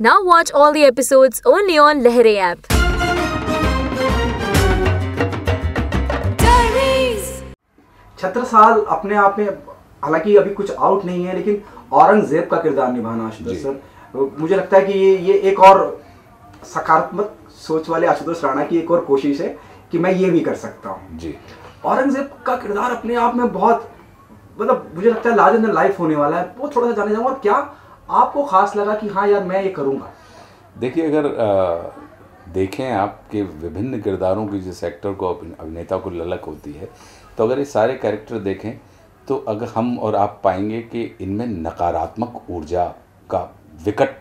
Now watch all the episodes only on Lehere app. Chhatrasal अपने आप में हालांकि अभी कुछ आउट नहीं है, लेकिन औरंगजेब का किरदार निभाना आशुतोष सर, मुझे लगता है कि ये एक और सकारात्मक सोच वाले आशुतोष राणा की एक और कोशिश है कि मैं ये भी कर सकता हूँ जी। औरंगजेब का किरदार अपने आप में बहुत मतलब मुझे लगता है लार्जर देन लाइफ होने वाला है। वो थोड़ा सा जाने जाऊँगा, और क्या आपको खास लगा कि हाँ यार मैं ये करूँगा? देखिए, अगर देखें आपके विभिन्न किरदारों की जिस एक्टर को अभिनेता को ललक होती है, तो अगर ये सारे कैरेक्टर देखें तो अगर हम और आप पाएंगे कि इनमें नकारात्मक ऊर्जा का विकट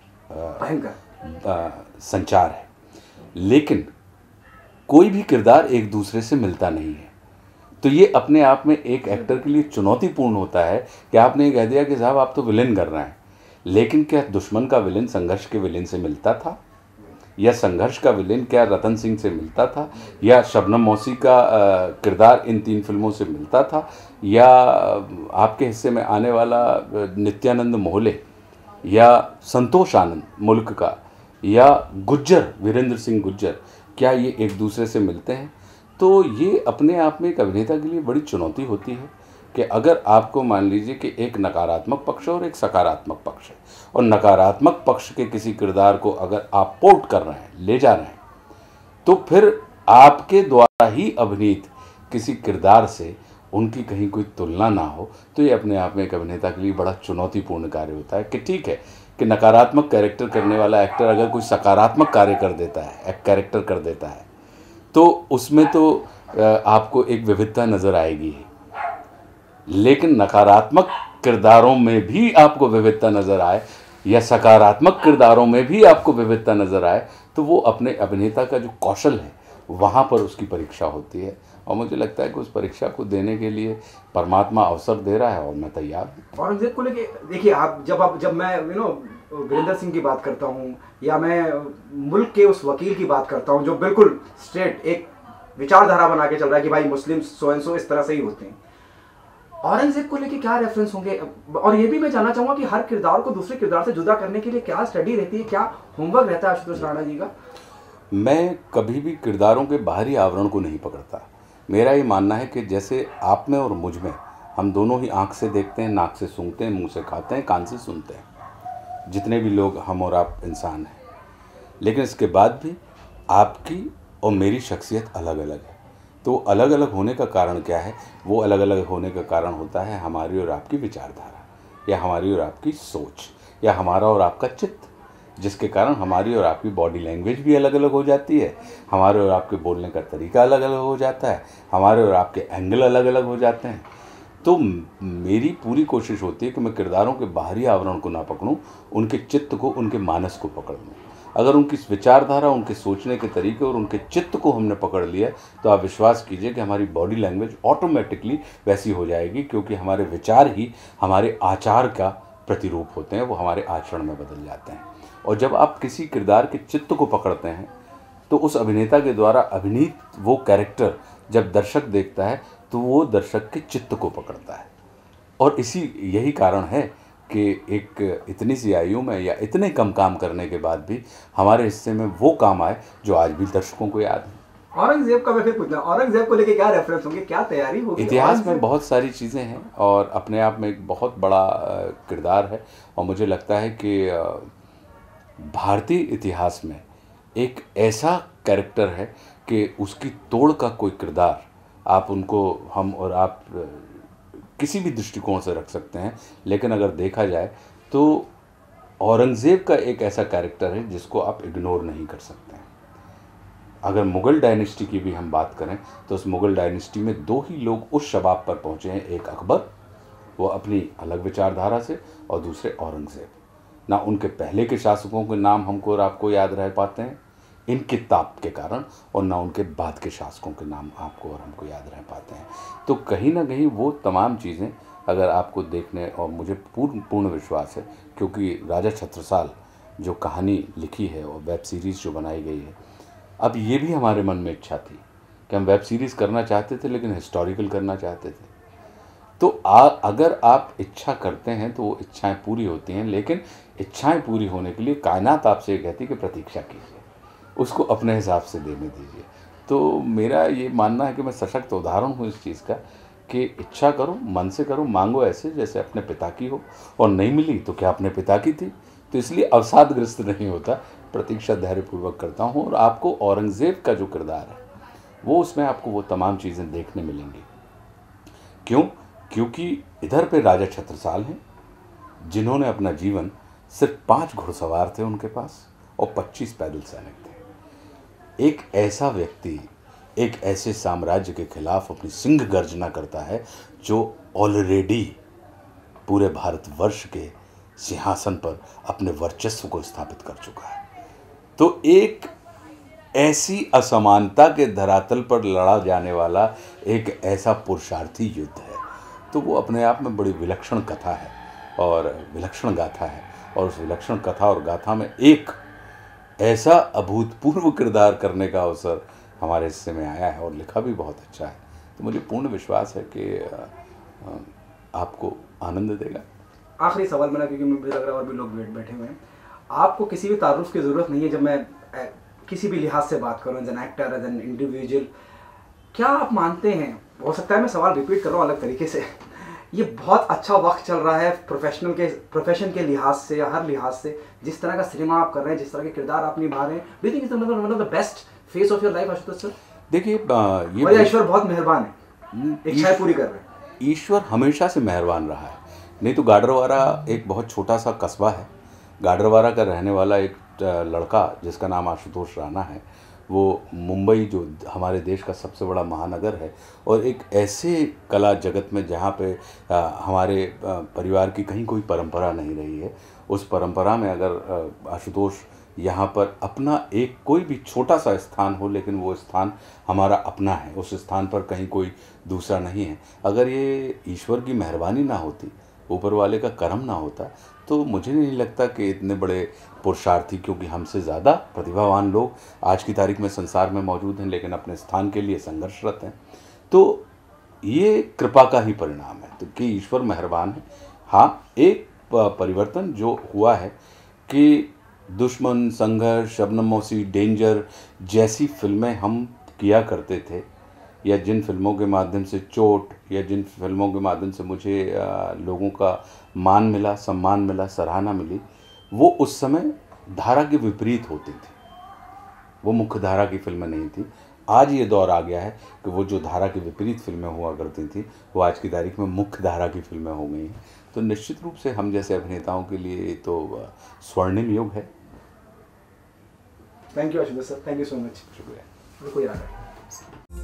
संचार है, लेकिन कोई भी किरदार एक दूसरे से मिलता नहीं है। तो ये अपने आप में एक एक्टर के लिए चुनौतीपूर्ण होता है कि आपने कह दिया कि साहब आप तो विलेन कर रहे हैं, लेकिन क्या दुश्मन का विलेन संघर्ष के विलेन से मिलता था, या संघर्ष का विलेन क्या रतन सिंह से मिलता था, या शबनम मौसी का किरदार इन 3 फिल्मों से मिलता था, या आपके हिस्से में आने वाला नित्यानंद मोहले या संतोष आनंद मुल्क का या गुज्जर वीरेंद्र सिंह गुज्जर, क्या ये एक दूसरे से मिलते हैं? तो ये अपने आप में एक अभिनेता के लिए बड़ी चुनौती होती है कि अगर आपको मान लीजिए कि एक नकारात्मक पक्ष और एक सकारात्मक पक्ष है, और नकारात्मक पक्ष के किसी किरदार को अगर आप पोर्ट कर रहे हैं, ले जा रहे हैं, तो फिर आपके द्वारा ही अभिनीत किसी किरदार से उनकी कहीं कोई तुलना ना हो, तो ये अपने आप में एक अभिनेता के लिए बड़ा चुनौतीपूर्ण कार्य होता है। कि ठीक है कि नकारात्मक कैरेक्टर करने वाला एक्टर अगर कोई सकारात्मक कार्य कर देता है, एक कैरेक्टर कर देता है, तो उसमें तो आपको एक विविधता नज़र आएगी, लेकिन नकारात्मक किरदारों में भी आपको विविधता नज़र आए या सकारात्मक किरदारों में भी आपको विविधता नज़र आए, तो वो अपने अभिनेता का जो कौशल है वहाँ पर उसकी परीक्षा होती है। और मुझे लगता है कि उस परीक्षा को देने के लिए परमात्मा अवसर दे रहा है और मैं तैयार हूँ। औरंगजेब को लेके देखिए, आप जब मैं वीरेंद्र सिंह की बात करता हूँ या मैं मुल्क के उस वकील की बात करता हूँ जो बिल्कुल स्ट्रेट एक विचारधारा बना के चल रहा है कि भाई मुस्लिम सो एंड सो इस तरह से ही होते हैं, औरंगजेब को लेके क्या रेफरेंस होंगे? और ये भी मैं जानना चाहूंगा कि हर किरदार को दूसरे किरदार से जुदा करने के लिए क्या स्टडी रहती है, क्या होमवर्क रहता है आशुतोष राणा जी का? मैं कभी भी किरदारों के बाहरी आवरण को नहीं पकड़ता। मेरा ये मानना है कि जैसे आप में और मुझ में, हम दोनों ही आँख से देखते हैं, नाक से सूंघते हैं, मुंह से खाते हैं, कान से सुनते हैं, जितने भी लोग हम और आप इंसान हैं, लेकिन इसके बाद भी आपकी और मेरी शख्सियत अलग अलग है। तो अलग अलग होने का कारण क्या है? वो अलग अलग होने का कारण होता है हमारी और आपकी विचारधारा, या हमारी और आपकी सोच, या हमारा और आपका चित्त, जिसके कारण हमारी और आपकी बॉडी लैंग्वेज भी अलग अलग हो जाती है, हमारे और आपके बोलने का तरीका अलग अलग हो जाता है, हमारे और आपके एंगल अलग अलग हो जाते हैं। तो मेरी पूरी कोशिश होती है कि मैं किरदारों के बाहरी आवरण को ना पकड़ूं, उनके चित्त को, उनके मानस को पकड़ लूँ। अगर उनकी विचारधारा, उनके सोचने के तरीके और उनके चित्त को हमने पकड़ लिया, तो आप विश्वास कीजिए कि हमारी बॉडी लैंग्वेज ऑटोमेटिकली वैसी हो जाएगी, क्योंकि हमारे विचार ही हमारे आचार का प्रतिरूप होते हैं, वो हमारे आचरण में बदल जाते हैं। और जब आप किसी किरदार के चित्त को पकड़ते हैं, तो उस अभिनेता के द्वारा अभिनीत वो कैरेक्टर जब दर्शक देखता है, तो वो दर्शक के चित्त को पकड़ता है। और यही कारण है कि एक इतनी सी आयु में या इतने कम काम करने के बाद भी हमारे हिस्से में वो काम आए जो आज भी दर्शकों को याद है। औरंगजेब का मैं फिर पूछना, औरंगजेब को लेके क्या रेफरेंस होंगे, क्या तैयारी होगी? इतिहास में बहुत सारी चीज़ें हैं और अपने आप में एक बहुत बड़ा किरदार है। और मुझे लगता है कि भारतीय इतिहास में एक ऐसा कैरेक्टर है कि उसकी तोड़ का कोई किरदार आप उनको, हम और आप किसी भी दृष्टिकोण से रख सकते हैं, लेकिन अगर देखा जाए तो औरंगज़ेब का एक ऐसा कैरेक्टर है जिसको आप इग्नोर नहीं कर सकते हैं। अगर मुग़ल डायनेस्टी की भी हम बात करें तो उस मुग़ल डायनेस्टी में 2 ही लोग उस शबाब पर पहुँचे हैं, एक अकबर, वो अपनी अलग विचारधारा से, और दूसरे औरंगज़ेब। ना उनके पहले के शासकों के नाम हमको और आपको याद रह पाते हैं इन किताब के कारण, और ना उनके बाद के शासकों के नाम आपको और हमको याद रह पाते हैं। तो कहीं ना कहीं वो तमाम चीज़ें अगर आपको देखने, और मुझे पूर्ण विश्वास है, क्योंकि राजा छत्रसाल जो कहानी लिखी है और वेब सीरीज़ जो बनाई गई है, अब ये भी हमारे मन में इच्छा थी कि हम वेब सीरीज़ करना चाहते थे, लेकिन हिस्टोरिकल करना चाहते थे। तो अगर आप इच्छा करते हैं तो वो इच्छाएं पूरी होती हैं, लेकिन इच्छाएं पूरी होने के लिए कायनात आपसे ये कहती है कि प्रतीक्षा कीजिए, उसको अपने हिसाब से देने दीजिए। तो मेरा ये मानना है कि मैं सशक्त उदाहरण हूँ इस चीज़ का कि इच्छा करो, मन से करो, मांगो ऐसे जैसे अपने पिता की हो, और नहीं मिली तो क्या अपने पिता की थी। तो इसलिए अवसादग्रस्त नहीं होता, प्रतीक्षा धैर्यपूर्वक करता हूँ। और आपको औरंगज़ेब का जो किरदार है वो उसमें आपको वो तमाम चीज़ें देखने मिलेंगी। क्यों? क्योंकि इधर पे राजा छत्रसाल हैं जिन्होंने अपना जीवन सिर्फ 5 घुड़सवार थे उनके पास और 25 पैदल सैनिक थे। एक ऐसा व्यक्ति एक ऐसे साम्राज्य के खिलाफ अपनी सिंह गर्जना करता है जो ऑलरेडी पूरे भारतवर्ष के सिंहासन पर अपने वर्चस्व को स्थापित कर चुका है। तो एक ऐसी असमानता के धरातल पर लड़ा जाने वाला एक ऐसा पुरुषार्थी युद्ध है, तो वो अपने आप में बड़ी विलक्षण कथा है और विलक्षण गाथा है। और उस विलक्षण कथा और गाथा में एक ऐसा अभूतपूर्व किरदार करने का अवसर हमारे हिस्से में आया है और लिखा भी बहुत अच्छा है। तो मुझे पूर्ण विश्वास है कि आपको आनंद देगा। आखिरी सवाल मेरा, क्योंकि मुझे लग रहा है और भी लोग बैठे हुए हैं, आपको किसी भी तारुफ की ज़रूरत नहीं है जब मैं किसी भी लिहाज से बात करूँ, as an actor, as an individual, क्या आप मानते हैं, हो सकता है मैं सवाल रिपीट कर रहा हूँ अलग तरीके से, ये बहुत अच्छा वक्त चल रहा है प्रोफेशन के लिहाज से या हर लिहाज से, जिस तरह का सिनेमा आप कर रहे हैं, जिस तरह के किरदार आप निभा रहे हैं, do you think it's one of the best phase of your life Ashutosh sir? देखिए, ये ईश्वर बहुत मेहरबान है, इच्छाएं पूरी कर रहे हैं। ईश्वर हमेशा से मेहरबान रहा है। नहीं तो गाडरवारा एक बहुत छोटा सा कस्बा है। गाडरवारा का रहने वाला एक लड़का जिसका नाम आशुतोष राणा है, वो मुंबई जो हमारे देश का सबसे बड़ा महानगर है और एक ऐसे कला जगत में जहाँ पे हमारे परिवार की कहीं कोई परंपरा नहीं रही है, उस परंपरा में अगर आशुतोष यहाँ पर अपना एक कोई भी छोटा सा स्थान हो, लेकिन वो स्थान हमारा अपना है, उस स्थान पर कहीं कोई दूसरा नहीं है। अगर ये ईश्वर की मेहरबानी ना होती, ऊपर वाले का करम ना होता, तो मुझे नहीं लगता कि इतने बड़े पुरुषार्थी, क्योंकि हमसे ज़्यादा प्रतिभावान लोग आज की तारीख में संसार में मौजूद हैं, लेकिन अपने स्थान के लिए संघर्षरत हैं। तो ये कृपा का ही परिणाम है, तो कि ईश्वर मेहरबान है। हाँ, एक परिवर्तन जो हुआ है कि दुश्मन, संघर्ष, शबनम मौसी, डेंजर जैसी फिल्में हम किया करते थे, या जिन फिल्मों के माध्यम से चोट, या जिन फिल्मों के माध्यम से मुझे लोगों का मान मिला, सम्मान मिला, सराहना मिली, वो उस समय धारा के विपरीत होती थी, वो मुख्य धारा की फिल्में नहीं थी। आज ये दौर आ गया है कि वो जो धारा के विपरीत फिल्में हुआ करती थी, वो आज की तारीख में मुख्य धारा की फिल्में हो गई हैं। तो निश्चित रूप से हम जैसे अभिनेताओं के लिए तो स्वर्णिम युग है। Thank you Ashutosh sir, thank you so much. शुक्रिया। कोई आ रहा है।